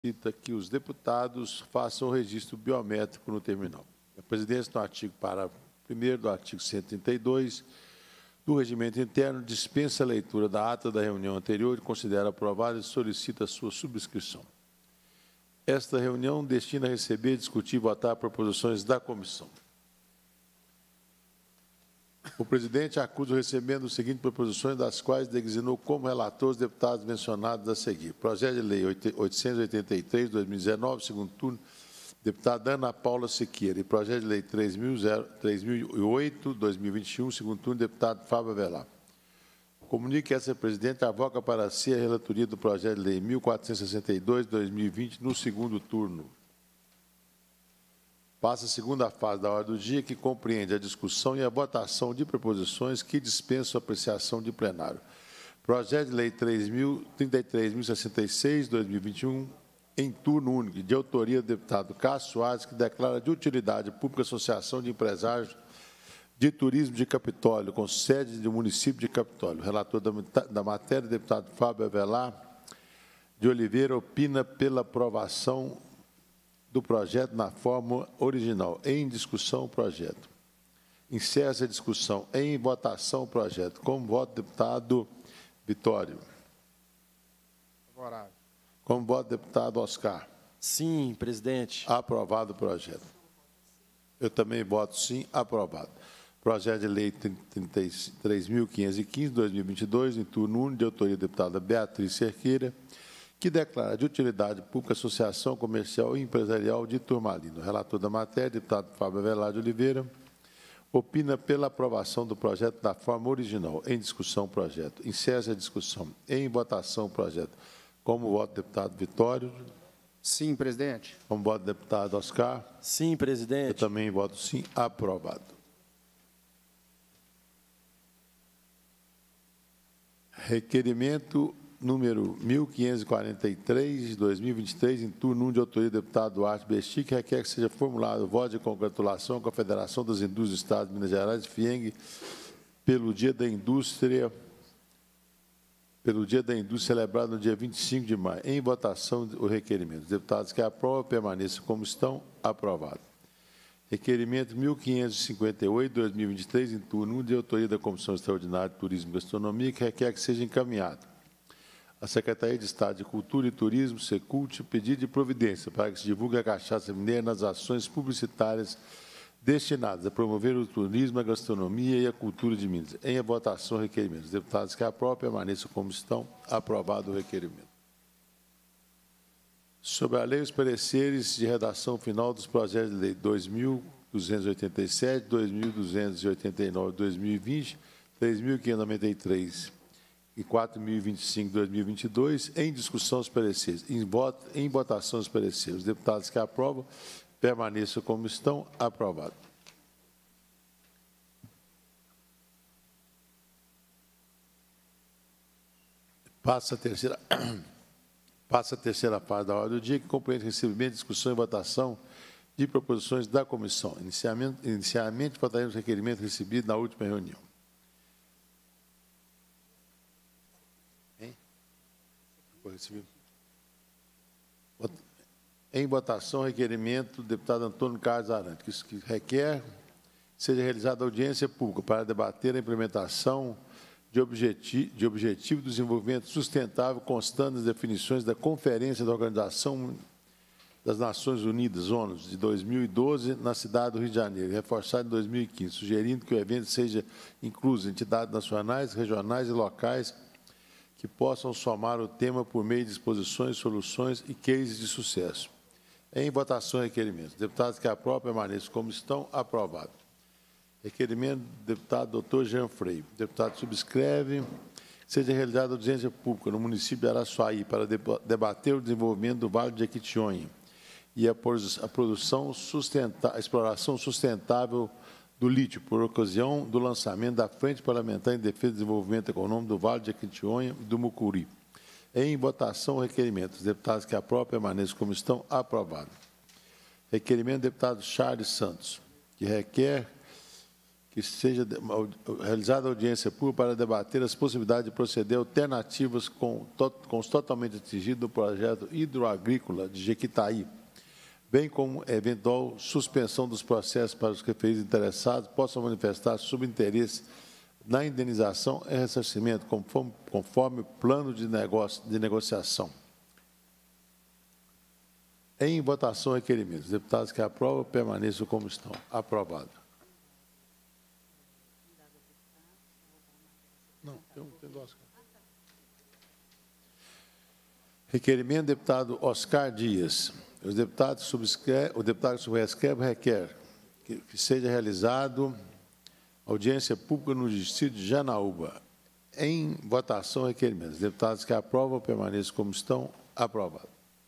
solicita que os deputados façam o registro biométrico no terminal. A presidência, no artigo parágrafo 1º do artigo 132 do Regimento Interno, dispensa a leitura da ata da reunião anterior e considera aprovada e solicita a sua subscrição. Esta reunião destina a receber, discutir e votar proposições da comissão. O presidente acusa o recebimento das seguintes proposições, das quais designou como relator os deputados mencionados a seguir. Projeto de Lei 883/2019, segundo turno, deputada Ana Paula Siqueira. E projeto de Lei 3008/2021, segundo turno, deputado Fábio Avelar. Comunique que essa presidente avoca para si a relatoria do projeto de Lei 1462/2020, no segundo turno. Passa a segunda fase da ordem do dia, que compreende a discussão e a votação de proposições que dispensam apreciação de plenário. Projeto de Lei 33.066/2021, em turno único, de autoria do deputado Cássio Soares, que declara de utilidade pública a Associação de Empresários de Turismo de Capitólio, com sede do município de Capitólio. O relator da matéria, deputado Fábio Avelar de Oliveira, opina pela aprovação do projeto na forma original. Em discussão, o projeto. Encerra-se a discussão. Em votação, o projeto. Como voto, deputado Vitório. Favorável. Como voto, deputado Oscar. Sim, presidente. Aprovado o projeto. Eu também voto sim, aprovado. Projeto de Lei 33.515/2022, em turno único, de autoria da deputada Beatriz Cerqueira, que declara de utilidade pública a Associação Comercial e Empresarial de Turmalina. O relator da matéria, deputado Fábio Avelar de Oliveira, opina pela aprovação do projeto da forma original. Em discussão, o projeto. Encerra a discussão. Em votação, o projeto. Como voto, deputado Vitório. Sim, presidente. Como voto, deputado Oscar. Sim, presidente. Eu também voto sim, aprovado. Requerimento número 1543/2023, em turno 1, de autoria do deputado Duarte Besti, que requer que seja formulado voto de congratulação com a Federação das Indústrias do Estado de Minas Gerais, FIENG, pelo Dia da Indústria, celebrado no dia 25 de maio. Em votação, o requerimento. Os deputados que aprovam, permaneçam como estão. Aprovado. Requerimento 1558/2023, em turno 1, de autoria da Comissão Extraordinária de Turismo e Gastronomia, que requer que seja encaminhado a Secretaria de Estado de Cultura e Turismo, SECULT, pedido de providência para que se divulgue a cachaça mineira nas ações publicitárias destinadas a promover o turismo, a gastronomia e a cultura de Minas. Em votação, o requerimento. Os deputados que aprovam, permaneçam como estão. Aprovado o requerimento. Sobre a lei, os pareceres de redação final dos projetos de lei 2.287, 2.289, 2020, 3.593 e 4.025/2022, em discussão os pareceres. Em votação os pareceres. Os deputados que aprovam, permaneçam como estão. Aprovado. Passa a terceira fase da ordem do dia, que compreende recebimento, discussão e votação de proposições da comissão. Inicialmente, votaremos o requerimento recebido na última reunião. Em votação, requerimento do deputado Antônio Carlos Arantes, que requer seja realizada audiência pública para debater a implementação de objetivo do desenvolvimento sustentável, constando nas definições da Conferência da Organização das Nações Unidas, ONU, de 2012, na cidade do Rio de Janeiro, reforçado em 2015, sugerindo que o evento seja incluso entidades nacionais, regionais e locais que possam somar o tema por meio de exposições, soluções e cases de sucesso. Em votação, requerimentos. Deputados que aprovam, permaneçam como estão. Aprovado. Requerimento do deputado Dr. Jean Freire. O deputado subscreve que seja realizada audiência pública no município de Araçuaí para debater o desenvolvimento do Vale de Jequitinhonha e a exploração sustentável do lítio, por ocasião do lançamento da Frente Parlamentar em Defesa do Desenvolvimento Econômico do Vale de Jequitinhonha e do Mucuri. Em votação, o requerimento. Os deputados que aprovam, permaneçam como estão. Aprovado. Requerimento do deputado Charles Santos, que requer que seja realizada audiência pública para debater as possibilidades de proceder alternativas com os totalmente atingidos do projeto hidroagrícola de Jequitaí, bem como eventual suspensão dos processos para os referidos interessados possam manifestar subinteresse na indenização e ressarcimento, conforme o plano de negociação. Em votação, requerimentos. Os deputados que aprovam permaneçam como estão. Aprovado. Não, tem do Oscar. Requerimento do deputado Oscar Dias. O deputado que subscreve requer que seja realizado audiência pública no distrito de Janaúba. Em votação, requerimentos. Os deputados que aprovam permaneçam como estão. Aprovado.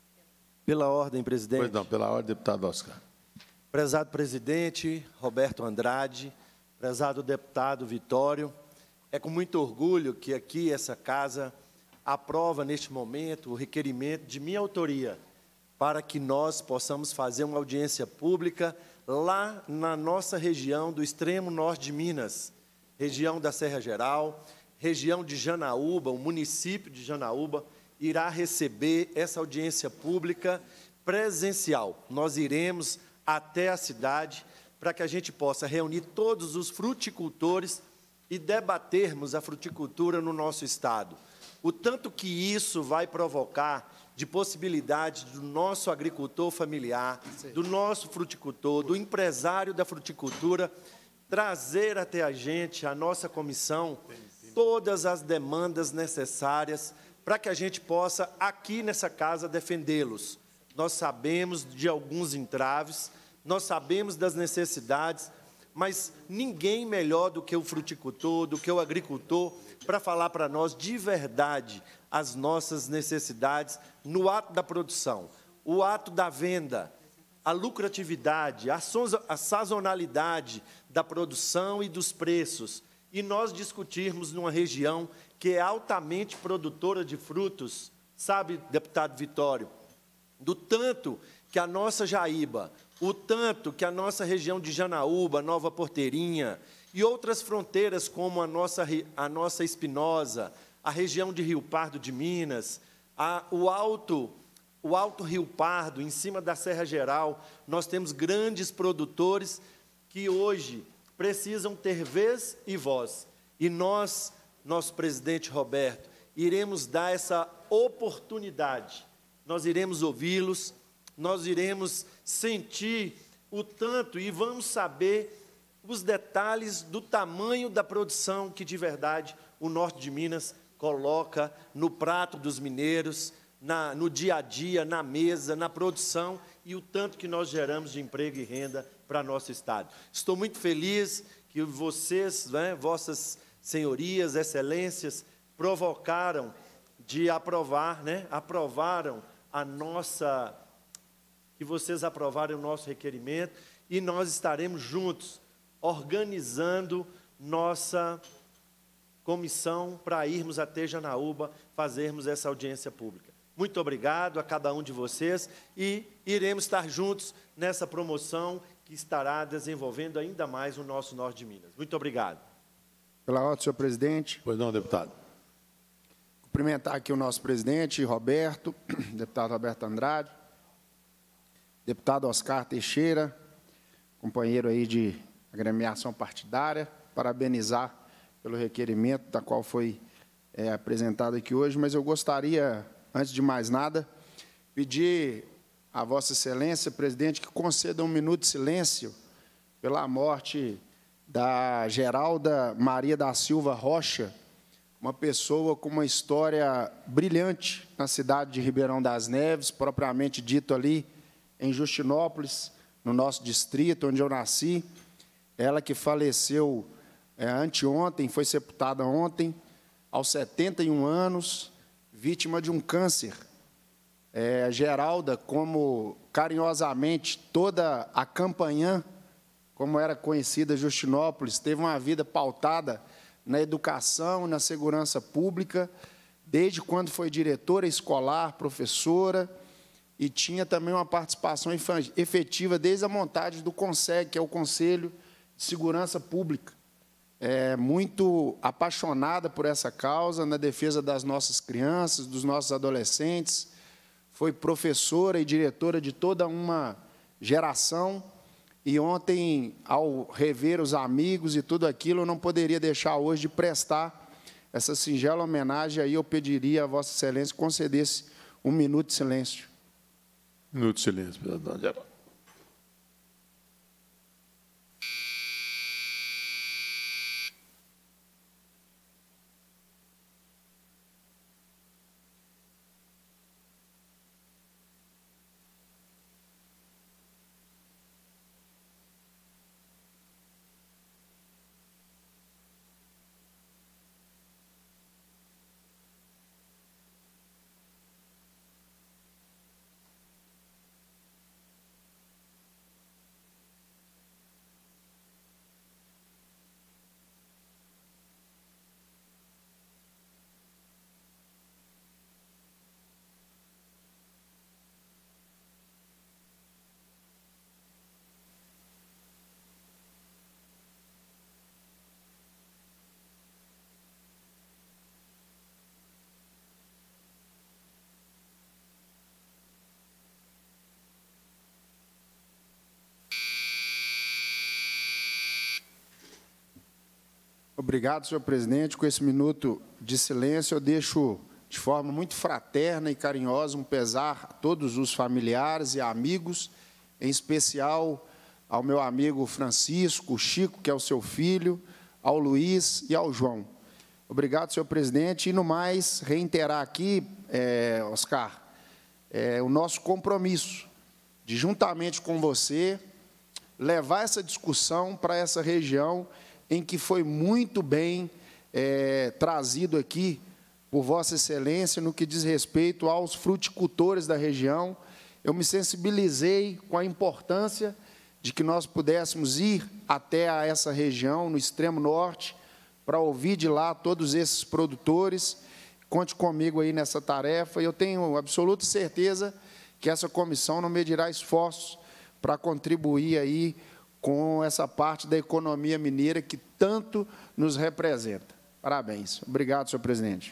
Pela ordem, presidente. Pois não, pela ordem, deputado Oscar. Prezado presidente Roberto Andrade, prezado deputado Vitório, é com muito orgulho que aqui essa casa aprova neste momento o requerimento de minha autoria para que nós possamos fazer uma audiência pública lá na nossa região do extremo norte de Minas, região da Serra Geral, região de Janaúba, o município de Janaúba irá receber essa audiência pública presencial. Nós iremos até a cidade para que a gente possa reunir todos os fruticultores e debatermos a fruticultura no nosso estado. O tanto que isso vai provocar de possibilidade do nosso agricultor familiar, do nosso fruticultor, do empresário da fruticultura, trazer até a gente, a nossa comissão, todas as demandas necessárias para que a gente possa, aqui nessa casa, defendê-los. Nós sabemos de alguns entraves, nós sabemos das necessidades, mas ninguém melhor do que o fruticultor, do que o agricultor, para falar para nós de verdade as nossas necessidades no ato da produção, o ato da venda, a lucratividade, a sazonalidade da produção e dos preços. E nós discutirmos numa região que é altamente produtora de frutos, sabe, deputado Vitório, do tanto que a nossa Jaíba, o tanto que a nossa região de Janaúba, Nova Porteirinha e outras fronteiras como a nossa Espinosa, a região de Rio Pardo de Minas, o Alto Rio Pardo, em cima da Serra Geral, nós temos grandes produtores que hoje precisam ter vez e voz. E nós, nosso presidente Roberto, iremos dar essa oportunidade. Nós iremos ouvi-los, nós iremos sentir o tanto e vamos saber os detalhes do tamanho da produção que, de verdade, o norte de Minas coloca no prato dos mineiros, no dia a dia, na mesa, na produção, e o tanto que nós geramos de emprego e renda para nosso estado. Estou muito feliz que vocês, vossas senhorias, excelências, provocaram de aprovar, aprovaram a nossa, que vocês aprovaram o nosso requerimento, e nós estaremos juntos, organizando nossa comissão para irmos até Janaúba, fazermos essa audiência pública. Muito obrigado a cada um de vocês e iremos estar juntos nessa promoção que estará desenvolvendo ainda mais o nosso norte de Minas. Muito obrigado. Pela ordem, senhor presidente. Pois não, deputado. Cumprimentar aqui o nosso presidente, Roberto, deputado Roberto Andrade, deputado Oscar Teixeira, companheiro aí de agremiação partidária, parabenizar pelo requerimento da qual foi apresentado aqui hoje, mas eu gostaria, antes de mais nada, pedir a Vossa Excelência, presidente, que conceda um minuto de silêncio pela morte da Geralda Maria da Silva Rocha, uma pessoa com uma história brilhante na cidade de Ribeirão das Neves, propriamente dito ali em Justinópolis, no nosso distrito, onde eu nasci. Ela que faleceu anteontem, foi sepultada ontem, aos 71 anos, vítima de um câncer. Geralda, como carinhosamente toda a Campanhã, como era conhecida Justinópolis, teve uma vida pautada na educação e na segurança pública, desde quando foi diretora escolar, professora, e tinha também uma participação efetiva desde a montagem do CONSEG, que é o Conselho de segurança pública, muito apaixonada por essa causa, na defesa das nossas crianças, dos nossos adolescentes. Foi professora e diretora de toda uma geração. E ontem, ao rever os amigos e tudo aquilo, eu não poderia deixar hoje de prestar essa singela homenagem. Aí eu pediria a Vossa Excelência que concedesse 1 minuto de silêncio. Minuto de silêncio, presidente. Obrigado, senhor presidente. Com esse minuto de silêncio, eu deixo de forma muito fraterna e carinhosa um pesar a todos os familiares e amigos, em especial ao meu amigo Francisco, Chico, que é o seu filho, ao Luiz e ao João. Obrigado, senhor presidente. E, no mais, reiterar aqui, Oscar, o nosso compromisso de, juntamente com você, levar essa discussão para essa região em que foi muito bem trazido aqui por Vossa Excelência no que diz respeito aos fruticultores da região. Eu me sensibilizei com a importância de que nós pudéssemos ir até a essa região, no extremo norte, para ouvir de lá todos esses produtores. Conte comigo aí nessa tarefa, e eu tenho absoluta certeza que essa comissão não medirá esforços para contribuir aí com essa parte da economia mineira que tanto nos representa. Parabéns. Obrigado, senhor presidente.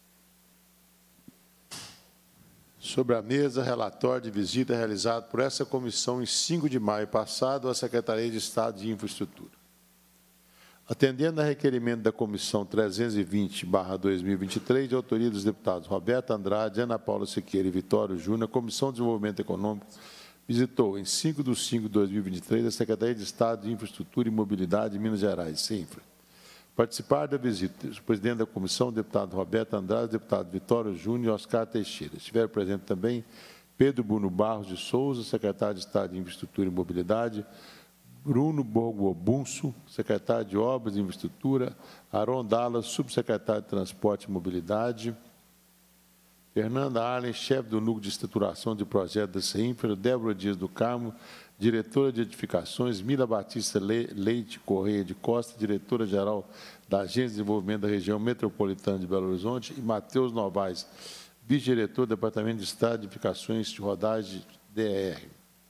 Sobre a mesa, relatório de visita realizado por essa comissão em 5 de maio passado à Secretaria de Estado de Infraestrutura. Atendendo a requerimento da Comissão 320/2023, de autoria dos deputados Roberto Andrade, Ana Paula Siqueira e Vitório Júnior, a Comissão de Desenvolvimento Econômico visitou, em 5 de 5 de 2023, a Secretaria de Estado de Infraestrutura e Mobilidade de Minas Gerais, CINFRA. Participaram da visita o presidente da comissão, o deputado Roberto Andrade, o deputado Vitório Júnior e Oscar Teixeira. Estiveram presentes também Pedro Bruno Barros de Souza, secretário de Estado de Infraestrutura e Mobilidade, Bruno Borgobunço, secretário de Obras e Infraestrutura, Aron Dallas, subsecretário de Transporte e Mobilidade, Fernanda Arlen, chefe do Núcleo de Estruturação de Projeto da CINFRA, Débora Dias do Carmo, diretora de Edificações, Mila Batista Leite Correia de Costa, diretora-geral da Agência de Desenvolvimento da Região Metropolitana de Belo Horizonte, e Matheus Novaes, vice-diretor do Departamento de Estado de Edificações de Rodagem, DER.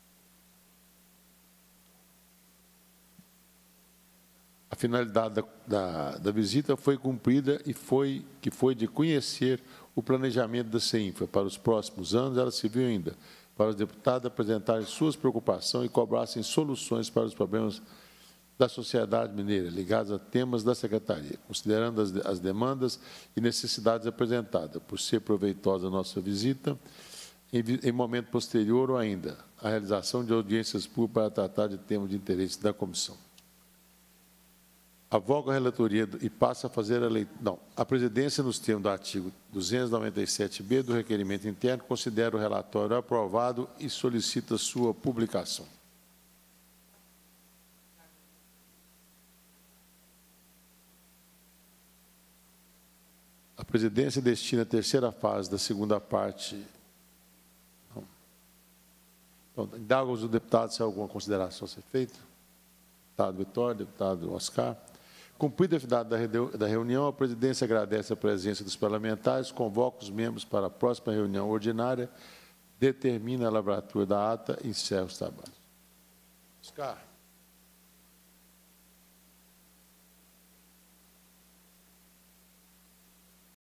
A finalidade da visita foi cumprida e foi de conhecer o planejamento da CINFRA para os próximos anos. Ela se viu ainda para os deputados apresentarem suas preocupações e cobrassem soluções para os problemas da sociedade mineira, ligados a temas da Secretaria, considerando as demandas e necessidades apresentadas. Por ser proveitosa a nossa visita, em momento posterior ou ainda, a realização de audiências públicas para tratar de temas de interesse da comissão. Avogo a relatoria e passa a fazer a leitura. Não, a presidência, nos termos do artigo 297b do requerimento interno, considera o relatório aprovado e solicita sua publicação. A presidência destina a terceira fase da segunda parte. Não. Então, indago os deputados se há alguma consideração a ser feita. Deputado Vitório, deputado Oscar. Cumprida a atividade da reunião, a presidência agradece a presença dos parlamentares, convoca os membros para a próxima reunião ordinária, determina a lavratura da ata e encerra os trabalhos. Oscar.